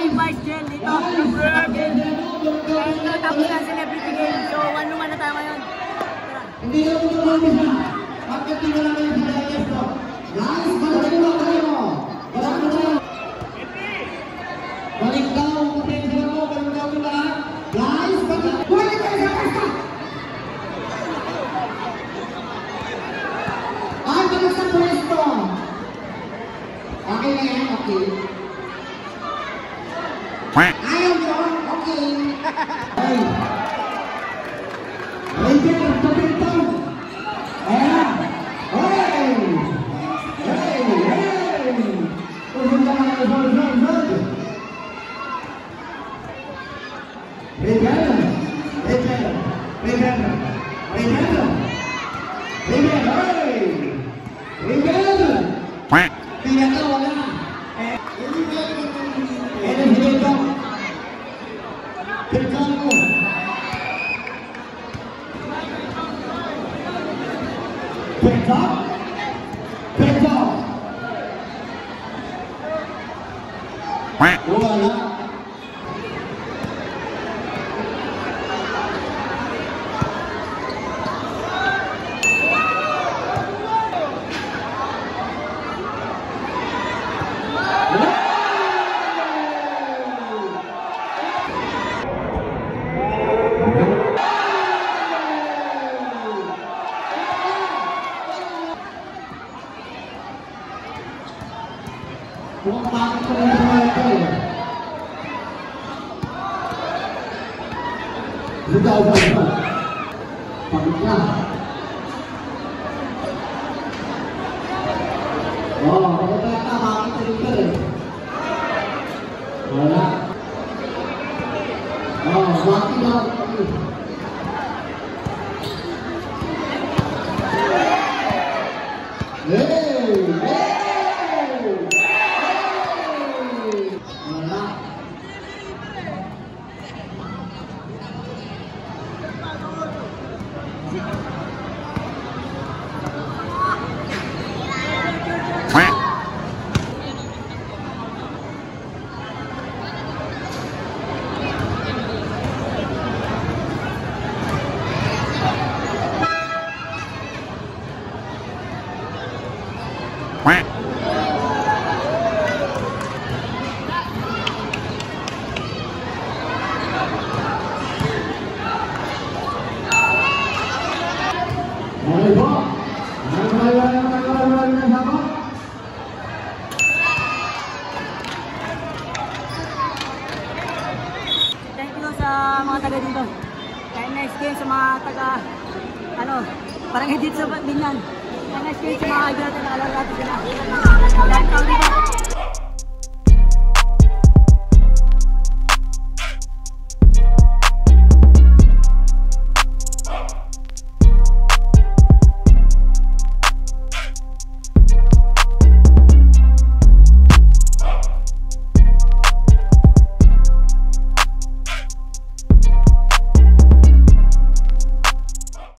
invite Jen dito. Tapos na celebrity game. So, 1-1 na tayo ngayon. Hindi na po tumawag na. Bakit hindi na namin sa dayas po? Guys, balik mo kayo. Balik mo kayo. Balik daw. Balik daw. Balik daw ko lahat. Guys, balik. Balik kayo sa kasta. Ay, balik sa pwesto. Okay na yan, okay. Ayaw nyo, okay. Hey. Ranger, tapit ito. Ayan. Hey! Hey! Hey! Pumunta ka na sa Lord. Ranger! Ranger! Ranger! Ranger! Ranger! Hey! Ranger! Tingnan ka, wala. Energy dito. Tingnan mo. Pick up. Pick up. Wala. Mukhang bakit ko rin sa ito eh. Ligaw ba ito? Pagod ka. Oo, pagod ka, bakit ko rin ka eh. Wala. Oo, bakit daw? Thank you sa mga taga dito. Kaya nice game sa mga taga parang edit sa Binyan. Kaya nice game sa mga kaibigan natin, nakalala natin sila. Dahil kami dito.